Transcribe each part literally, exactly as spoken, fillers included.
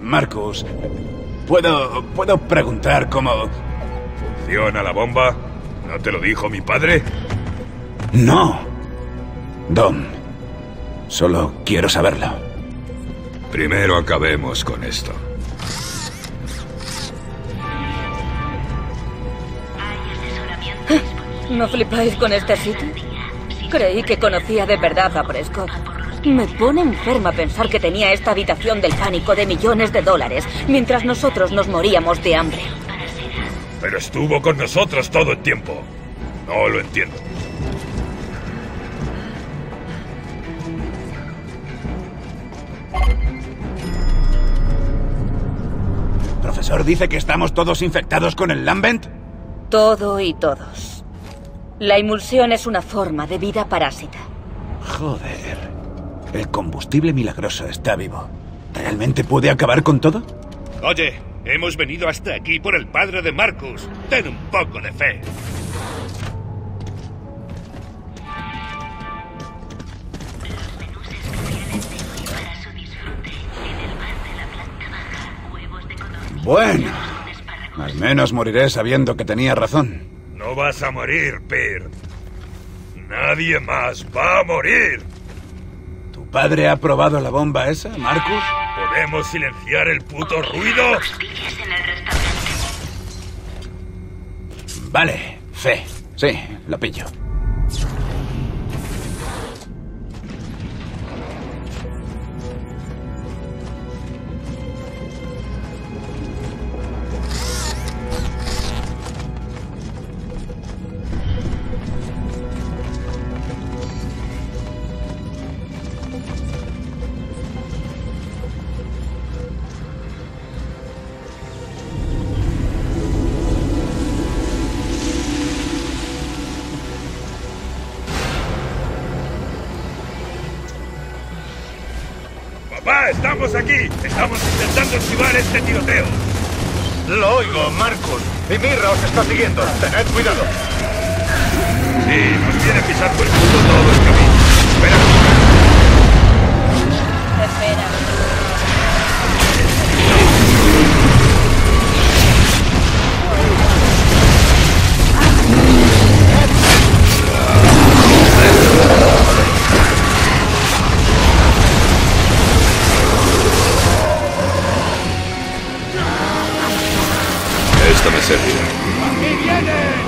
Marcus, ¿puedo, puedo preguntar cómo... ¿Funciona la bomba? ¿No te lo dijo mi padre? No. Dom, solo quiero saberlo. Primero acabemos con esto. ¿No flipáis con este sitio? Creí que conocía de verdad a Prescott. Me pone enferma pensar que tenía esta habitación del pánico de millones de dólares, mientras nosotros nos moríamos de hambre. Pero estuvo con nosotros todo el tiempo. No lo entiendo. ¿El profesor dice que estamos todos infectados con el Lambent? Todo y todos. La emulsión es una forma de vida parásita. Joder. El combustible milagroso está vivo. ¿Realmente puede acabar con todo? Oye, hemos venido hasta aquí por el padre de Marcus. Ten un poco de fe. Bueno, al menos moriré sabiendo que tenía razón. No vas a morir, Peer. Nadie más va a morir. ¿Tu padre ha probado la bomba esa, Marcus? ¿Podemos silenciar el puto ruido? Vale, fe. Sí, lo pillo. ¡Papá, estamos aquí! Estamos intentando esquivar este tiroteo. Lo oigo, Marcus. Y Mirra os está siguiendo. Tened cuidado. Sí, nos viene pisando el culo todo el camino. Espera. Espera. Esta me servirá. ¡Aquí vienen!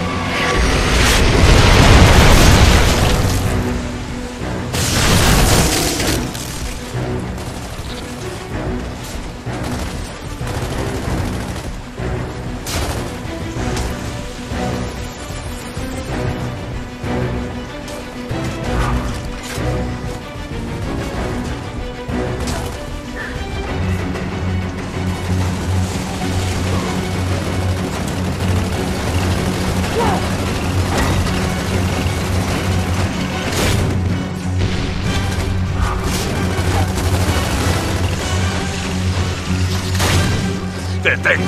¡Te tengo!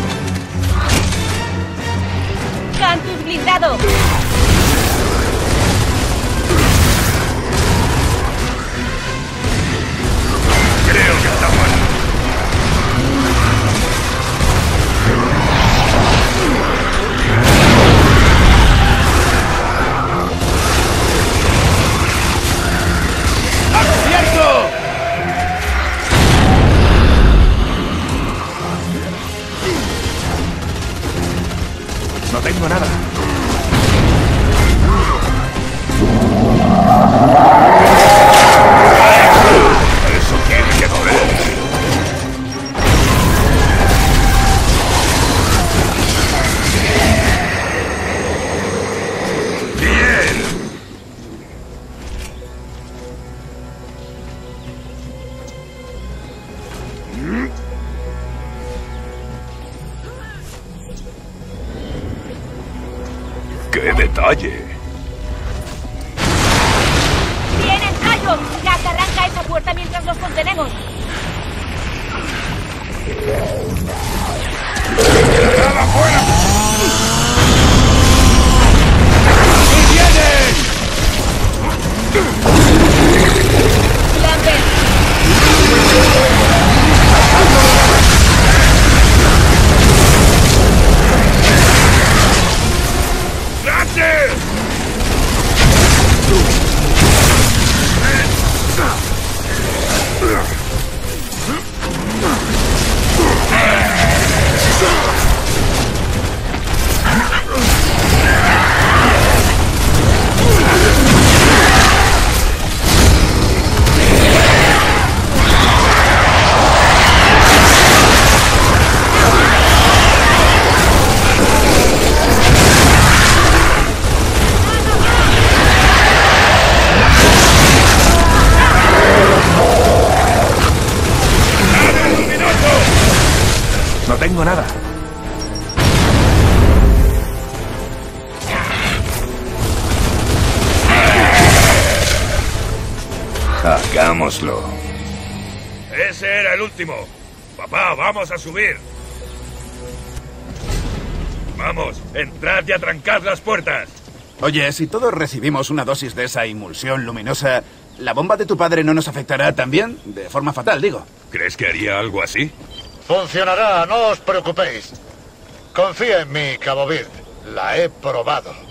¡Cantus blindado! Creo que está muerto. ¡Abierto! No tengo nada. Eso tiene que doler. ¡Bien! ¡Qué detalle! ¡Vienen, Cayo! ¡Jack, arranca esa puerta mientras los contenemos! ¡Cerrada afuera! ¡Y vienen! ¡Lambert! No tengo nada. Hagámoslo. Ese era el último. Papá, vamos a subir. Vamos, entrad y atrancad las puertas. Oye, si todos recibimos una dosis de esa emulsión luminosa, ¿la bomba de tu padre no nos afectará también? De forma fatal, digo. ¿Crees que haría algo así? Funcionará, no os preocupéis. Confía en mí, Cabo Verde. La he probado.